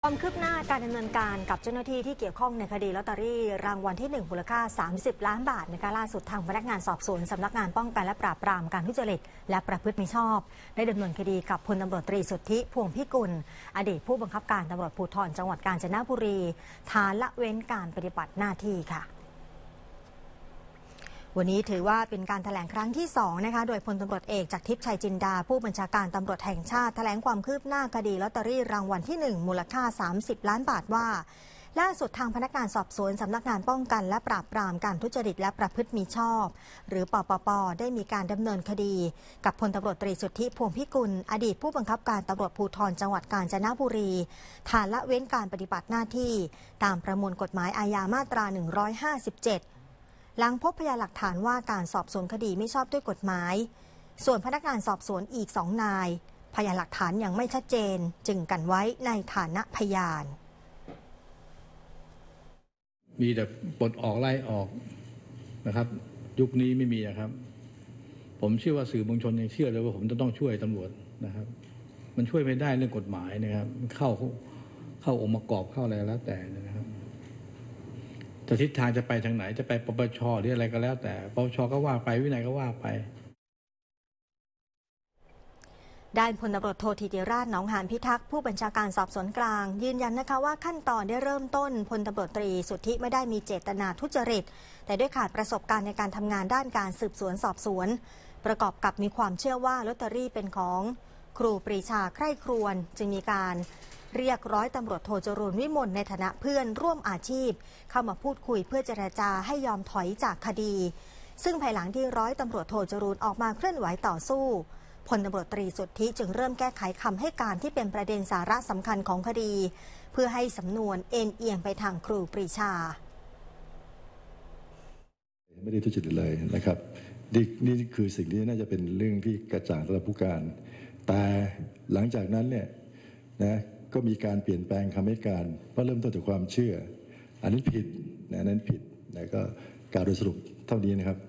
ความคืบหน้าการดำเนินการกับเจ้าหน้าที่ที่เกี่ยวข้องในคดีลอตเตอรี่รางวัลที่1มูลค่า30 ล้านบาทนะคะล่าสุดทางพนักงานสอบสวนสำนักงานป้องกันและปราบปรามการทุจริตและประพฤติมิชอบได้ดำเนินคดีกับพลตำรวจตรีสุทธิพวงพิกุลอดีตผู้บังคับการตำรวจภูธรจังหวัดกาญจนบุรีฐานละเว้นการปฏิบัติหน้าที่ค่ะวันนี้ถือว่าเป็นการแถลงครั้งที่2นะคะโดยพลตำรวจเอกจากทิพย์ชัยจินดาผู้บัญชาการตำรวจแห่งชาติแถลงความคืบหน้าคดีลอตเตอรี่รางวัลที่1มูลค่า30 ล้านบาทว่าล่าสุดทางพนักงานสอบสวนสำนักงานป้องกันและปราบปรามการทุจริตและประพฤติมิชอบหรือปปป.ได้มีการดำเนินคดีกับพลตำรวจตรีสุทธิพวงพิกุลอดีตผู้บังคับการตำรวจภูธรจังหวัดกาญจนบุรีฐานละเว้นการปฏิบัติหน้าที่ตามประมวลกฎหมายอาญามาตรา157หลังพบพยานหลักฐานว่าการสอบสวนคดีไม่ชอบด้วยกฎหมายส่วนพนักงานสอบสวนอีก2 นายพยานหลักฐานยังไม่ชัดเจนจึงกันไว้ในฐานะพยานมีแต่ปลดออกไล่ออกนะครับยุคนี้ไม่มีนะครับผมเชื่อว่าสื่อมวลชนยังเชื่อเลยว่าผมจะต้องช่วยตำรวจนะครับมันช่วยไม่ได้เรื่องกฎหมายนะครับเข้าองค์ประกอบเข้าอะไรแล้วแต่นะครับแต่ทิศทางจะไปทางไหนจะไปปปช.หรืออะไรก็แล้วแต่ปปช.ก็ว่าไปวินัยก็ว่าไปด้านพลตำรวจโทธิติราชหนองหานพิทักษ์ผู้บัญชาการสอบสวนกลางยืนยันนะคะว่าขั้นตอนได้เริ่มต้นพลตำรวจตรีสุทธิไม่ได้มีเจตนาทุจริตแต่ด้วยขาดประสบการณ์ในการทำงานด้านการสืบสวนสอบสวนประกอบกับมีความเชื่อว่าลอตเตอรี่เป็นของครูปรีชาใคร่ครวญจึงมีการเรียกร้อยตำรวจโทจรูญวิมลในฐานะเพื่อนร่วมอาชีพเข้ามาพูดคุยเพื่อเจรจาให้ยอมถอยจากคดีซึ่งภายหลังที่ร้อยตำรวจโทจรูญออกมาเคลื่อนไหวต่อสู้พลตำรวจตรีสุทธิจึงเริ่มแก้ไขคำให้การที่เป็นประเด็นสาระสำคัญของคดีเพื่อให้สำนวนเอ็นเอียงไปทางครูปรีชาไม่ได้ทุจริตเลยนะครับนี่คือสิ่งที่น่าจะเป็นเรื่องที่กระจ่างสำหรับผู้การแต่หลังจากนั้นเนี่ยนะก็มีการเปลี่ยนแปลงคำให้การเพราะเริ่มต้นจากความเชื่ออันนั้นผิดนะนั้นผิดนะก็การโดยสรุปเท่านี้นะครับ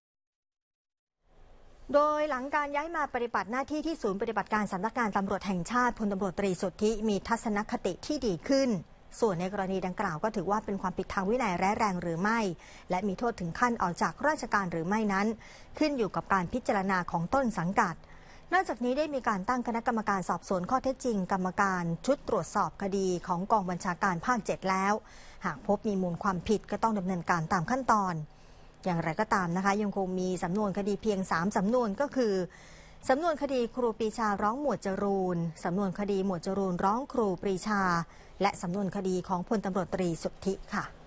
โดยหลังการย้ายมาปฏิบัติหน้าที่ที่ศูนย์ปฏิบัติการสำนักงานตำรวจแห่งชาติพลตำรวจตรีสุทธิมีทัศนคติที่ดีขึ้นส่วนในกรณีดังกล่าวก็ถือว่าเป็นความผิดทางวินัยร้ายแรงหรือไม่และมีโทษถึงขั้นออกจากราชการหรือไม่นั้นขึ้นอยู่กับการพิจารณาของต้นสังกัดนอกจากนี้ได้มีการตั้งคณะกรรมการสอบสวนข้อเท็จจริงกรรมการชุดตรวจสอบคดีของกองบัญชาการภาค 7แล้วหากพบมีมูลความผิดก็ต้องดำเนินการตามขั้นตอนอย่างไรก็ตามนะคะยังคงมีสำนวนคดีเพียง3 สำนวนก็คือสำนวนคดีครูปรีชาร้องหมวดจรูญสำนวนคดีหมวดจรูญร้องครูปรีชาและสำนวนคดีของพลตำรวจตรีสุทธิค่ะ